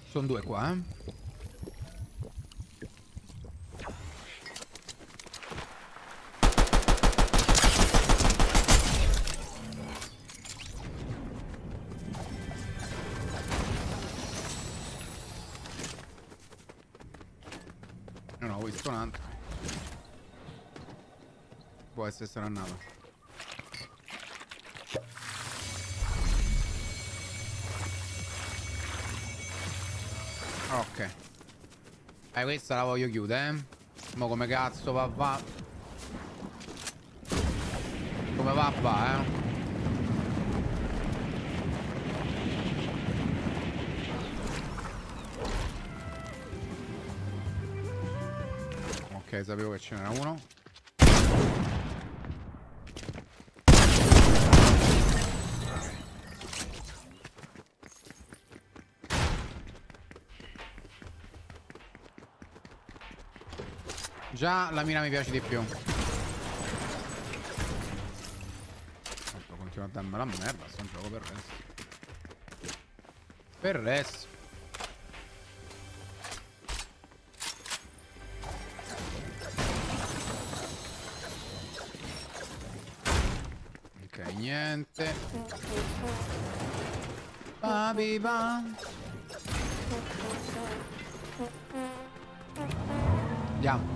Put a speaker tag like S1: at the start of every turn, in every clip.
S1: Sono due qua, eh. Non ho visto un altro. Può essere strannato. Ok. Questa la voglio chiudere, eh. Mo come cazzo va. Come va, eh. Ok, sapevo che ce n'era uno. Già la mina mi piace di più. Continua a darmi la merda, sto un gioco per resto. Per resto. Ok, niente. Babiba. Andiamo.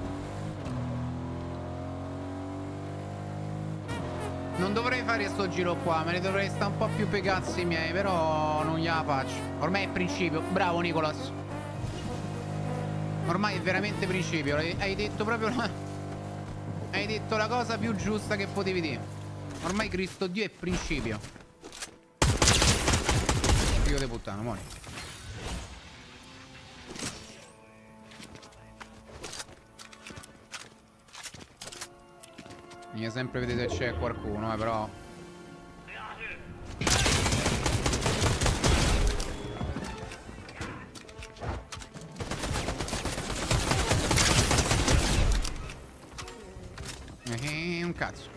S1: Non dovrei fare sto giro qua, me ne dovrei stare un po' più per i cazzi miei, però non gliela faccio. Ormai è principio. Bravo Nicolas. Ormai è veramente principio. Hai detto proprio hai detto la cosa più giusta che potevi dire. Ormai Cristo Dio è principio. Figlio di puttana, muori. Bisogna sempre vedere se c'è qualcuno, però. Un cazzo.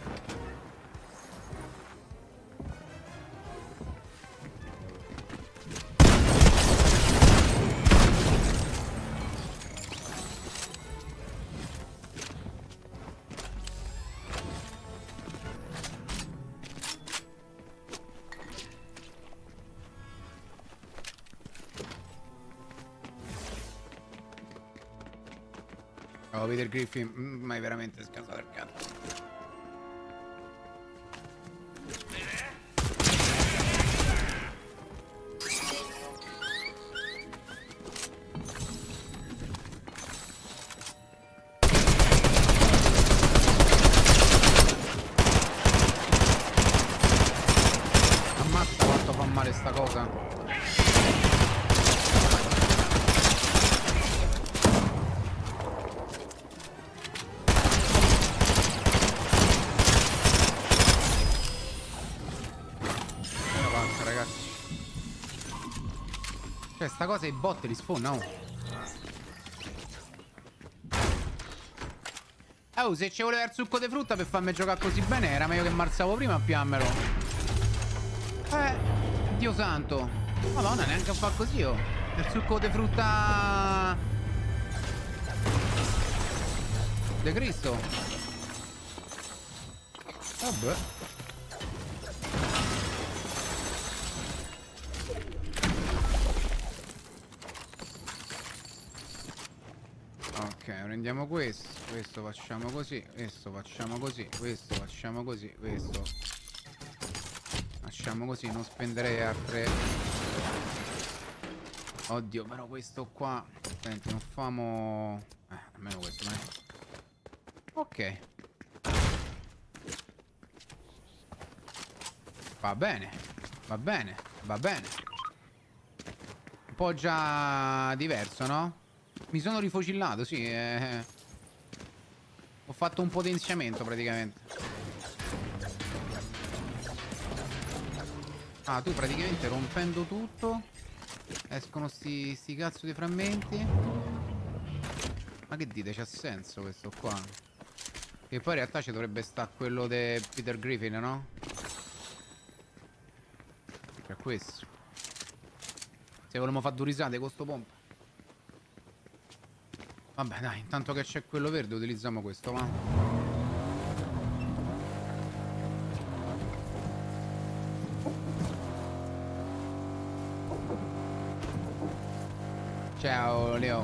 S1: Oh, Peter Griffin, ma è veramente scasato del cazzo. Ammazza quanto fa male sta cosa. Cioè, sta cosa i bot li sfonda, oh. Oh, se ci voleva il succo di frutta per farmi giocare così bene, era meglio che marzavo prima a piammelo. Dio santo. Madonna, neanche a far così, oh. Il succo di frutta De Cristo. Vabbè. Ok, prendiamo questo. Questo facciamo così. Questo facciamo così. Questo facciamo così. Questo facciamo così. Non spenderei altre. Oddio, però questo qua. Senti, non famo. Almeno questo, dai. Ok. Va bene. Va bene. Va bene. Un po' già diverso, no? Mi sono rifocillato, sì. Ho fatto un potenziamento praticamente. Ah, tu praticamente rompendo tutto escono sti cazzo di frammenti. Ma che dite? C'ha senso questo qua? Che poi in realtà ci dovrebbe stare quello di Peter Griffin, no? C'è questo. Se volevamo fare due risate con sto pompa. Vabbè dai, intanto che c'è quello verde utilizziamo questo, va. Ciao Leo.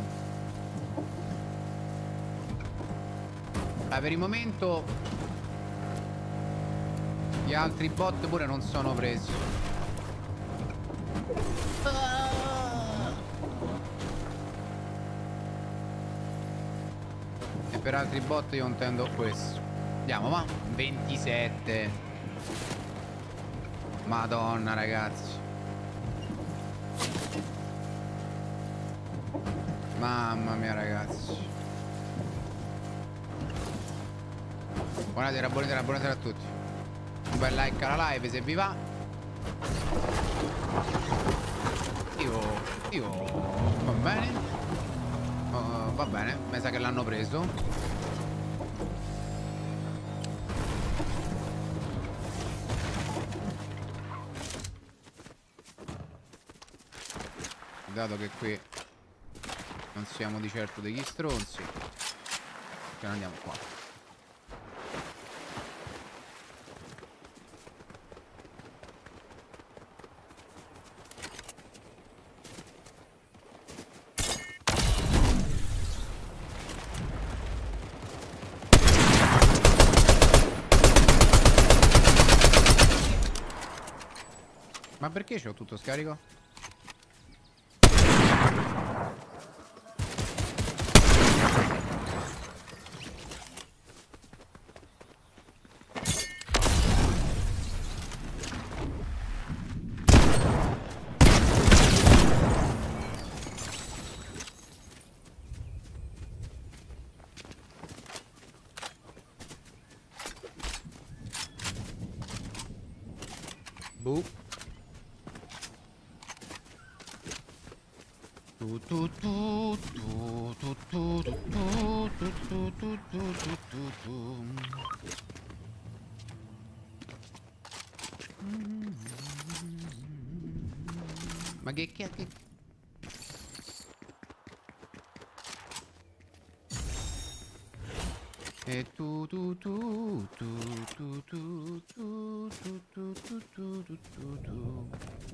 S1: Per il momento gli altri bot pure non sono presi. E per altri bot io intendo questo. Andiamo, va. 27. Madonna ragazzi. Mamma mia ragazzi. Buonasera, buonasera, buonasera a tutti. Un bel like alla live se vi va. Io va bene. Va bene, mi sa che l'hanno preso. Dato che qui non siamo di certo degli stronzi, che andiamo qua. Ma perché c'ho tutto scarico? Boh. Ma che e tu tu tu tu tu tu tu tu tu tu tu tu tu.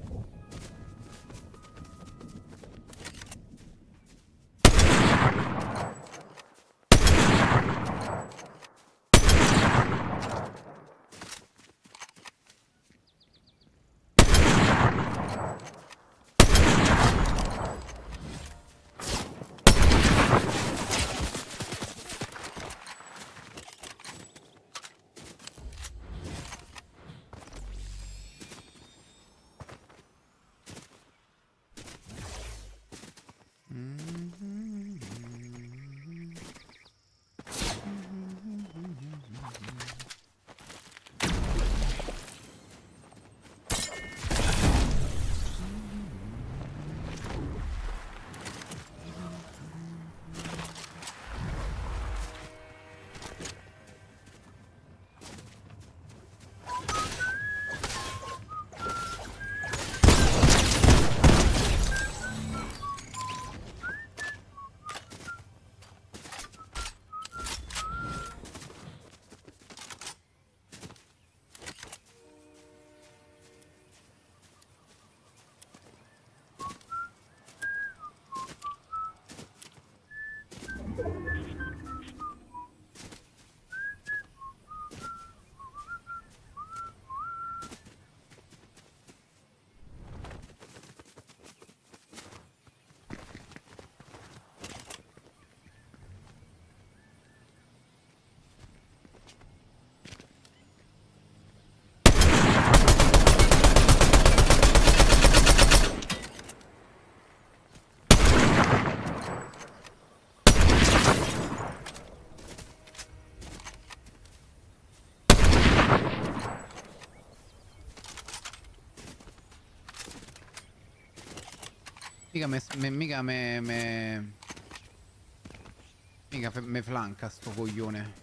S1: Mica me flanca sto coglione.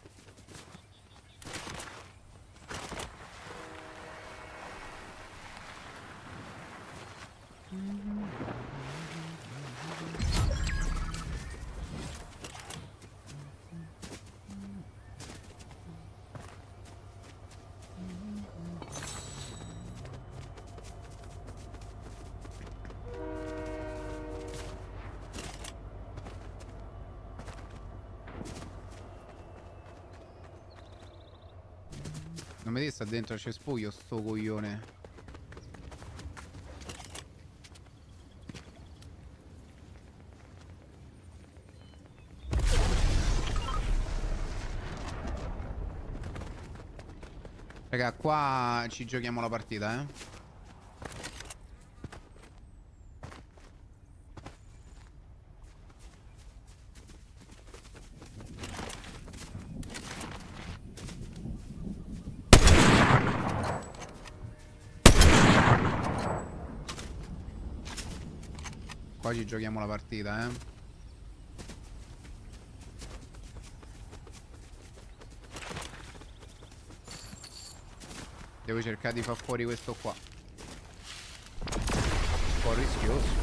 S1: come te sta dentro al cespuglio sto coglione. Raga, qua ci giochiamo la partita, eh. Qua ci giochiamo la partita, eh. Devo cercare di far fuori questo qua. Un po' rischioso.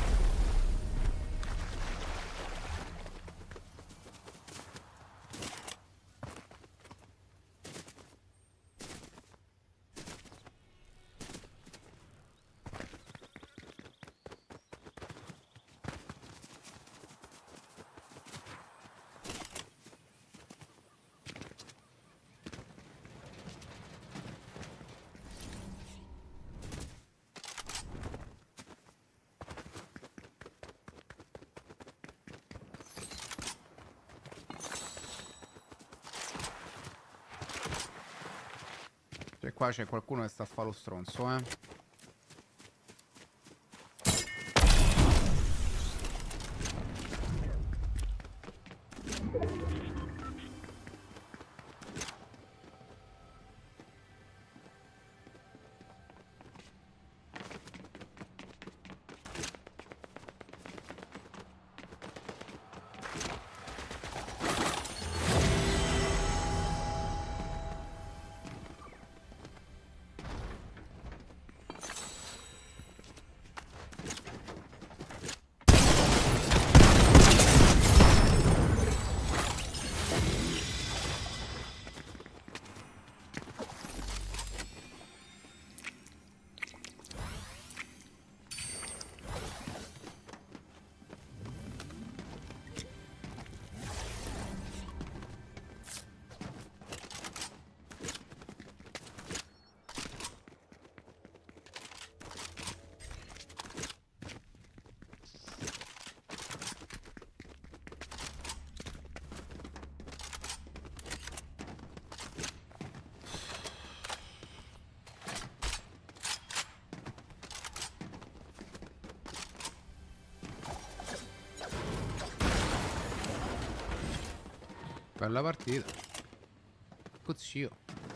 S1: Cioè qua c'è qualcuno che sta a fare lo stronzo, eh. Bella partita. Cuzzio.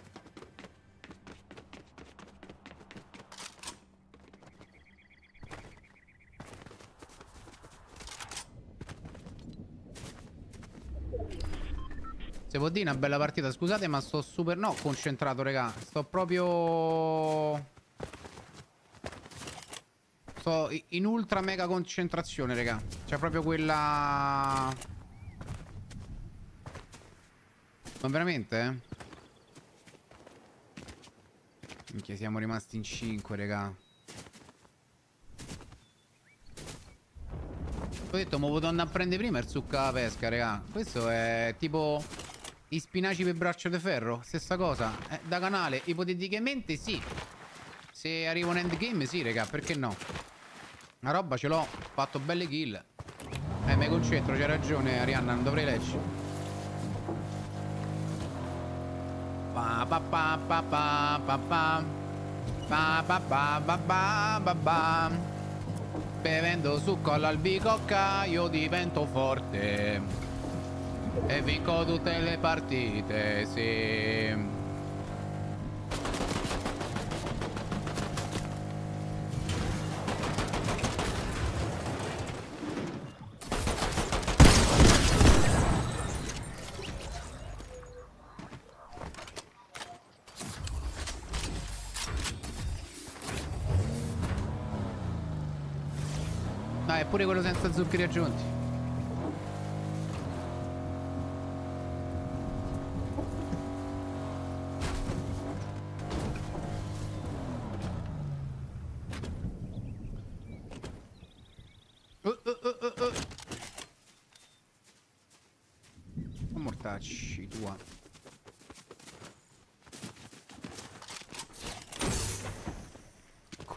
S1: Se può dire una bella partita. Scusate ma sto super... No, concentrato, raga. Sto proprio... Sto in ultra mega concentrazione, raga. C'è proprio quella... Ma veramente, eh? Minchia, siamo rimasti in 5, raga. Ho detto, mo potevo andare a prendere prima il succo alla pesca, raga. Questo è tipo i spinaci per braccio di ferro. Stessa cosa. Da canale, ipoteticamente sì. Se arriva un endgame, sì, raga, perché no? Una roba ce l'ho. Fatto belle kill. Mi concentro, c'hai ragione, Arianna, non dovrei leggere. Pa pa pa pa pa pa pa pa pa pa pa pa pa pa. Bevendo succo all'albicocca io divento forte e vinco tutte le partite, sì. No, è pure quello senza zuccheri aggiunti. Mortacci tua.